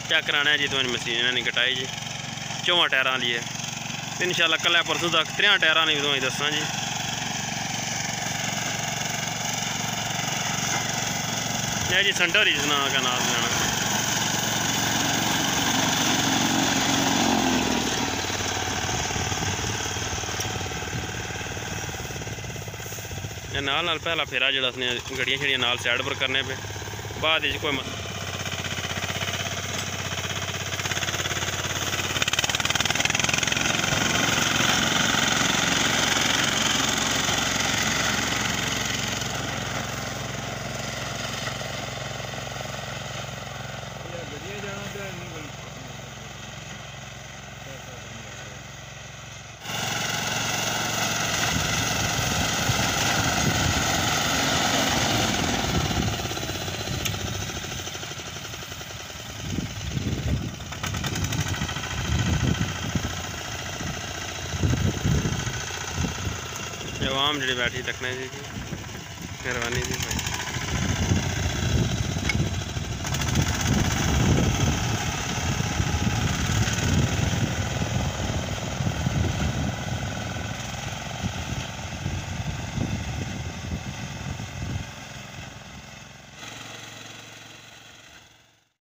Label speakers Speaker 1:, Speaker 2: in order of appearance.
Speaker 1: Check कराना है जी तो मशीन इन्होंने कटाई जी 4 टायरों लिए तो इंशाल्लाह कल परसों तक 3 टायरों की भी दसा जी। यह जी सेंटर ही सुना का नाम जाना नाल पहला फेरा जो गड्डियां शड़ियां नाल साइड पर करने पे बाद कोई आवाम जी बैठी तकने जी मेहरबानी जी भाई।